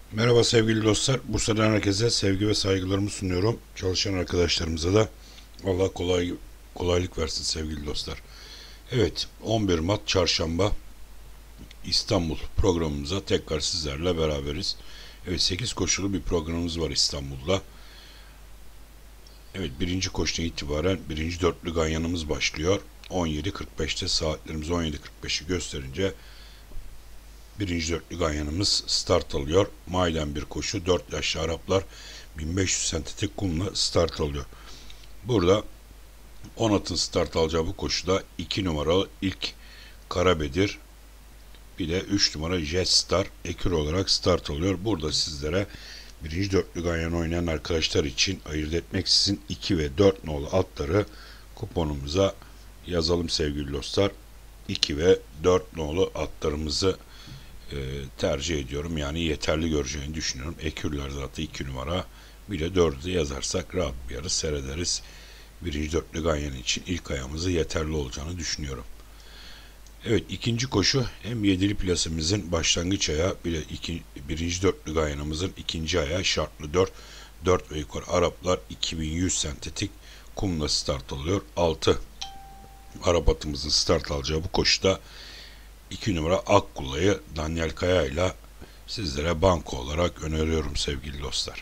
Merhaba sevgili dostlar. Bursa'dan herkese sevgi ve saygılarımı sunuyorum. Çalışan arkadaşlarımıza da Allah kolaylık versin sevgili dostlar. Evet, 11 Mart Çarşamba İstanbul programımıza tekrar sizlerle beraberiz. Evet, 8 koşulu bir programımız var İstanbul'da. Evet, birinci koşudan itibaren birinci dörtlü ganyanımız başlıyor. 17.45'te saatlerimiz 17.45'i gösterince birinci dörtlü ganyanımız start alıyor. Maiden bir koşu 4 yaşlı Araplar 1500 sentetik kumla start alıyor. Burada 10 atın start alacağı bu koşuda 2 numaralı ilk Karabedir, bir de 3 numara Jet Star ekür olarak start alıyor. Burada sizlere birinci dörtlü ganyan oynayan arkadaşlar için ayırt etmeksizin 2 ve 4 nolu atları kuponumuza yazalım sevgili dostlar. 2 ve 4 nolu atlarımızı tercih ediyorum. Yani yeterli göreceğini düşünüyorum. Ekürler zaten 2 numara. Bir de 4'ü yazarsak rahat bir yarı seyrederiz. Birinci dörtlü ganyan için ilk ayağımızı yeterli olacağını düşünüyorum. Evet, ikinci koşu hem yedili plasemizin başlangıç ayağı bir de birinci dörtlü ganyanımızın ikinci ayağı şartlı 4 ve yukarı Araplar 2100 sentetik kumla start alıyor. 6 Arap atımızın start alacağı bu koşuda 2 numara Akkulla'yı Daniel Kaya ile sizlere banko olarak öneriyorum sevgili dostlar.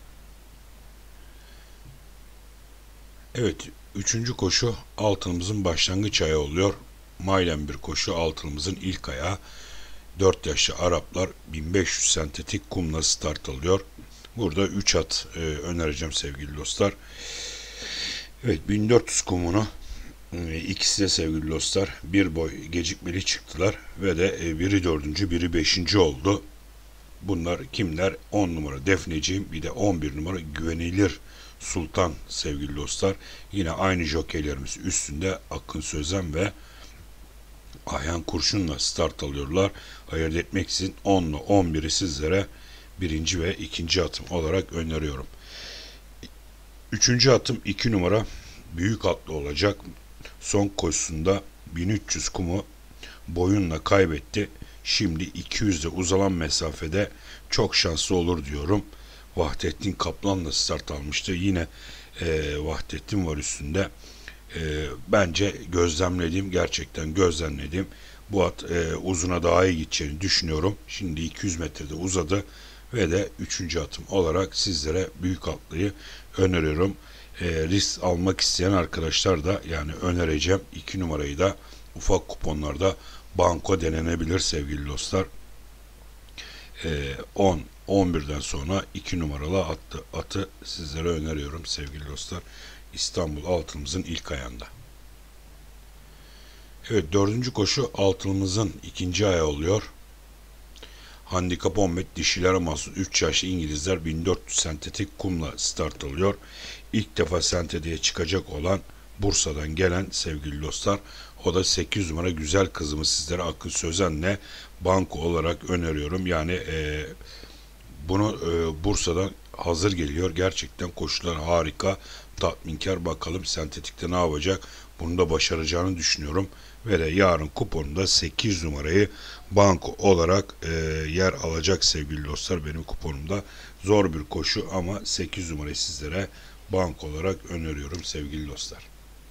Evet, üçüncü koşu altınımızın başlangıç ayağı oluyor. Mailen bir koşu altınımızın ilk ayağı. 4 yaşlı Araplar 1500 sentetik kumla start alıyor. Burada 3 at önereceğim sevgili dostlar. Evet, 1400 kumunu ikisi de sevgili dostlar bir boy gecikmeli çıktılar ve de biri dördüncü biri beşinci oldu. Bunlar kimler? 10 numara Defneciğim, bir de 11 numara Güvenilir Sultan sevgili dostlar. Yine aynı jokeylerimiz üstünde Akın Sözen ve Ayhan Kurşun'la start alıyorlar. Ayırt etmeksizin 10 ile 11'i sizlere birinci ve ikinci atım olarak öneriyorum. Üçüncü atım 2 numara büyük atlı olacak. Son koşusunda 1300 kumu boyunla kaybetti. Şimdi 200'de uzalan mesafede çok şanslı olur diyorum. Vahdettin Kaplan'la start almıştı. Yine Vahdettin var üstünde. Bence gerçekten gözlemlediğim bu at uzuna daha iyi gideceğini düşünüyorum. Şimdi 200 metrede uzadı ve de 3. atım olarak sizlere büyük atlıyı öneriyorum. Risk almak isteyen arkadaşlar da yani önereceğim 2 numarayı da ufak kuponlarda banko denenebilir sevgili dostlar. 10-11'den sonra 2 numaralı atı sizlere öneriyorum sevgili dostlar. İstanbul altınımızın ilk ayağında. Evet, dördüncü koşu altınımızın ikinci ayağı oluyor. Handikap 15 dişilere mahsus 3 yaşlı İngilizler 1400 sentetik kumla start alıyor. İlk defa sentediye çıkacak olan Bursa'dan gelen sevgili dostlar. O da 8 numara güzel kızımı sizlere Akın Sözen'le banko olarak öneriyorum. Yani bunu Bursa'dan hazır geliyor. Gerçekten koşular harika, tatminkar. Bakalım sentetikte ne yapacak? Bunu da başaracağını düşünüyorum. Ve de yarın kuponunda 8 numarayı banko olarak yer alacak sevgili dostlar benim kuponumda. Zor bir koşu ama 8 numarayı sizlere banko olarak öneriyorum sevgili dostlar.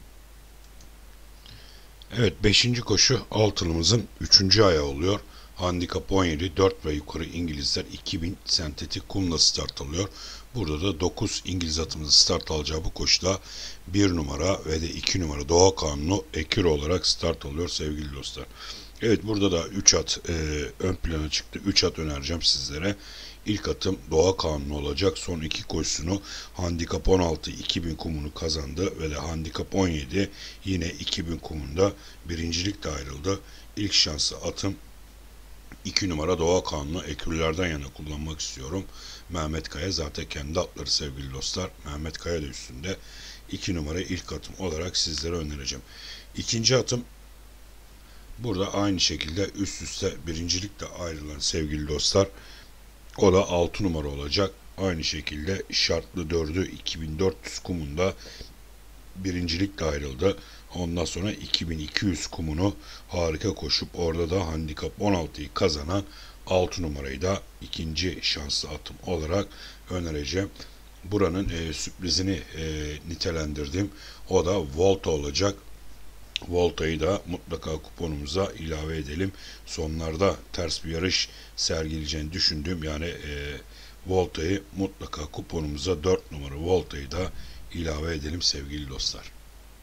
Evet, 5. koşu altılımızın 3. ayağı oluyor. Handikap 17, 4 ve yukarı İngilizler 2000 sentetik kumla start alıyor. Burada da 9 İngiliz atımızın start alacağı bu koşuda 1 numara ve de 2 numara Doğa Kanunu ekür olarak start alıyor sevgili dostlar. Evet, burada da 3 at ön plana çıktı. 3 at önereceğim sizlere. İlk atım Doğa Kanunu olacak. Son iki koşusunu handikap 16 2000 kumunu kazandı ve de handikap 17 yine 2000 kumunda birincilikle ayrıldı. İlk şansı atım 2 numara Doğa Kanunu ekürlerden yana kullanmak istiyorum. Mehmet Kaya zaten kendi atları sevgili dostlar. Mehmet Kaya da üstünde. 2 numara ilk atım olarak sizlere önereceğim. İkinci atım burada aynı şekilde üst üste birincilikle ayrılan sevgili dostlar. O da 6 numara olacak. Aynı şekilde şartlı 4'ü 2400 kumunda birincilikle ayrıldı. Ondan sonra 2200 kumunu harika koşup orada da handikap 16'yı kazanan 6 numarayı da ikinci şanslı atım olarak önereceğim. Buranın sürprizini nitelendirdim. O da Volta olacak. Volta'yı da mutlaka kuponumuza ilave edelim. Sonlarda ters bir yarış sergileyeceğini düşündüğüm Volta'yı mutlaka kuponumuza 4 numara Volta'yı da ilave edelim sevgili dostlar.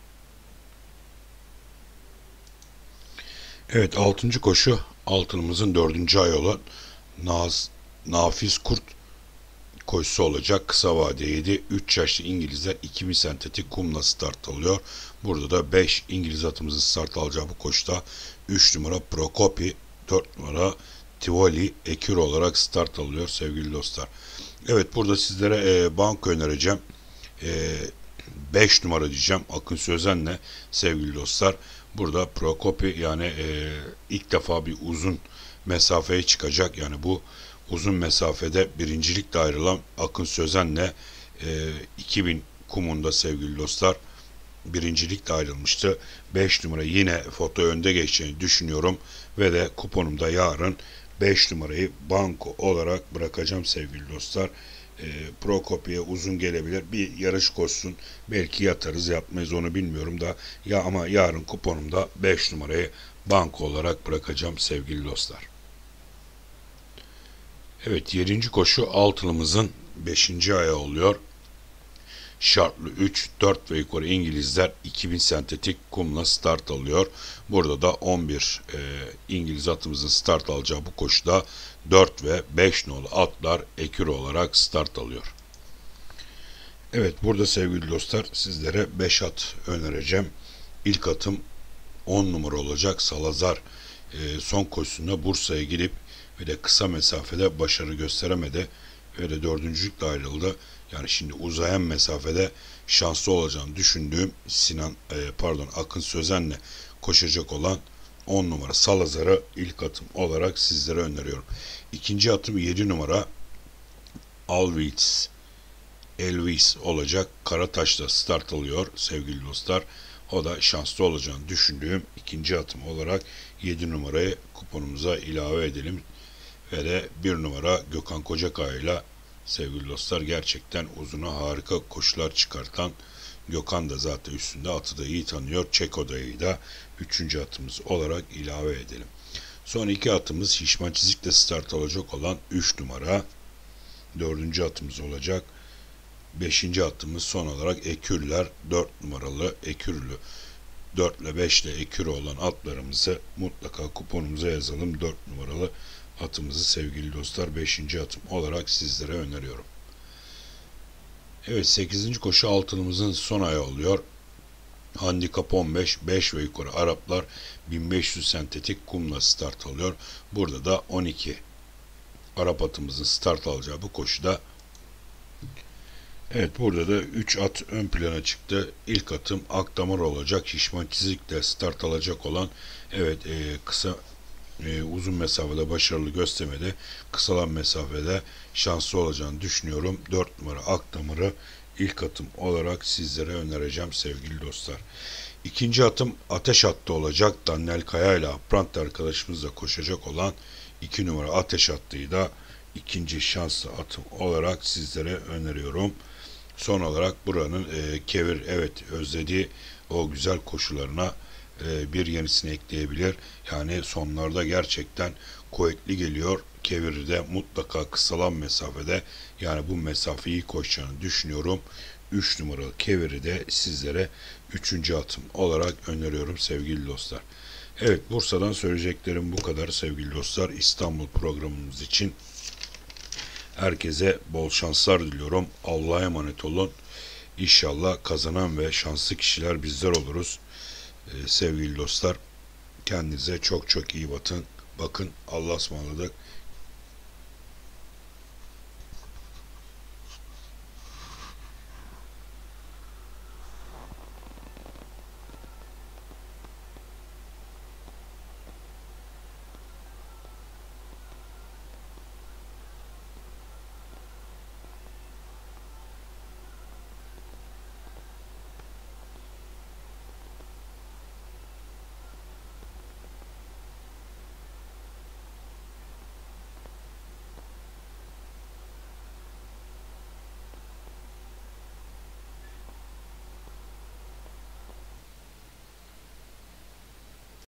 Evet, 6. koşu altınımızın 4. ayı olan Nafiz Kurt koşusu olacak. Kısa vadeydi. 3 yaşlı İngilizler 2000 sentetik kumla start alıyor. Burada da 5 İngiliz atımızın start alacağı bu koşuda 3 numara Prokopi, 4 numara Tivoli Ekür olarak start alıyor sevgili dostlar. Evet, burada sizlere banko önereceğim. 5 numara diyeceğim Akın Sözen'le sevgili dostlar. Burada Prokopi ilk defa bir uzun mesafeye çıkacak. Yani bu uzun mesafede birincilikle ayrılan Akın Sözen'le 2000 kumunda sevgili dostlar birincilikle ayrılmıştı. 5 numara yine foto önde geçeceğini düşünüyorum ve de kuponumda yarın 5 numarayı banko olarak bırakacağım sevgili dostlar. Prokopi'ye uzun gelebilir. Bir yarış koşsun. Belki yatarız yatmayız onu bilmiyorum da ama yarın kuponumda 5 numarayı banko olarak bırakacağım sevgili dostlar. Evet, 7. koşu altılımızın 5. ayağı oluyor. Şartlı 3, 4 ve yukarı İngilizler 2000 sentetik kumla start alıyor. Burada da 11 İngiliz atımızın start alacağı bu koşuda 4 ve 5 nolu atlar ekür olarak start alıyor. Evet, burada sevgili dostlar sizlere 5 at önereceğim. İlk atım 10 numara olacak Salazar. Son koşusunda Bursa'ya gidip ve de kısa mesafede başarı gösteremedi ve de dördüncülükle ayrıldı. Yani şimdi uzayan mesafede şanslı olacağını düşündüğüm Akın Sözen'le koşacak olan 10 numara Salazar'ı ilk atım olarak sizlere öneriyorum. İkinci atım 7 numara Elvis olacak. Karataş'ta start alıyor sevgili dostlar. O da şanslı olacağını düşündüğüm ikinci atım olarak 7 numarayı kuponumuza ilave edelim. Ve de 1 numara Gökhan Kocakaya ile sevgili dostlar gerçekten uzuna harika koşular çıkartan Gökhan da zaten üstünde atı da iyi tanıyor. Çekoda'yı da 3. atımız olarak ilave edelim. Son 2 atımız şişman çizikle start alacak olan 3 numara 4. atımız olacak. 5. atımız son olarak Ekürler 4 numaralı Ekürlü 4 ile 5 ile Ekürü olan atlarımızı mutlaka kuponumuza yazalım. 4 numaralı atımızı sevgili dostlar 5. atım olarak sizlere öneriyorum. Evet, 8. koşu altınımızın son ayağı oluyor. Handikap 15, 5 ve yukarı Araplar 1500 sentetik kumla start alıyor. Burada da 12 Arap atımızın start alacağı bu koşuda evet, burada da 3 at ön plana çıktı. İlk atım Akdamar olacak. Şişman çizikle start alacak olan uzun mesafede başarılı göstermede kısalan mesafede şanslı olacağını düşünüyorum. 4 numara Akdamar'ı ilk atım olarak sizlere önereceğim sevgili dostlar. İkinci atım Ateş Hattı olacak. Daniel Kaya ile Aprant arkadaşımızla koşacak olan 2 numara Ateş Hattı'yı da ikinci şanslı atım olarak sizlere öneriyorum. Son olarak buranın Kevir özlediği o güzel koşularına bir yenisini ekleyebilir. Yani sonlarda gerçekten kuvvetli geliyor. Kevir'de mutlaka kısalan mesafede yani bu mesafeyi koşacağını düşünüyorum. 3 numaralı Kevir'i de sizlere 3. atım olarak öneriyorum sevgili dostlar. Evet, Bursa'dan söyleyeceklerim bu kadar sevgili dostlar. İstanbul programımız için herkese bol şanslar diliyorum. Allah'a emanet olun. İnşallah kazanan ve şanslı kişiler bizler oluruz. Sevgili dostlar, kendinize çok çok iyi bakın. Allah'a ısmarladık.